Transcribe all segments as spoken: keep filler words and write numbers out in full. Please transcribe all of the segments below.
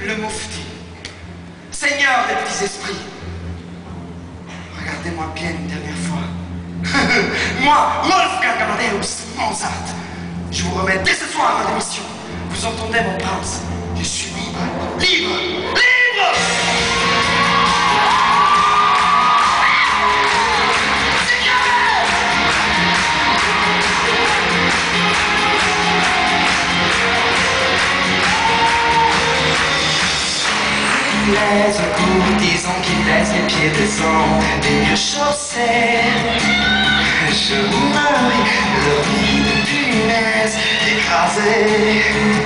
le Moufti, Seigneur des petits esprits. Regardez-moi bien une dernière fois. Moi, Wolfgang Amadeus Mozart, je vous remets dès ce soir ma démission. Vous entendez, mon prince? Je suis libre, libre, libre! Laisse un coup, disons qu'il laisse les pieds descendre des vieux chaussées. Je meurs, le riz de punaise écrasé.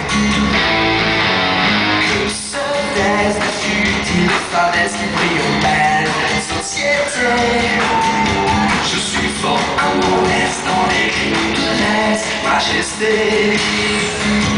Que se taise la futile fadaise qui brille en belle société. Je suis fort à mon aise dans les crimes de lèse majesté.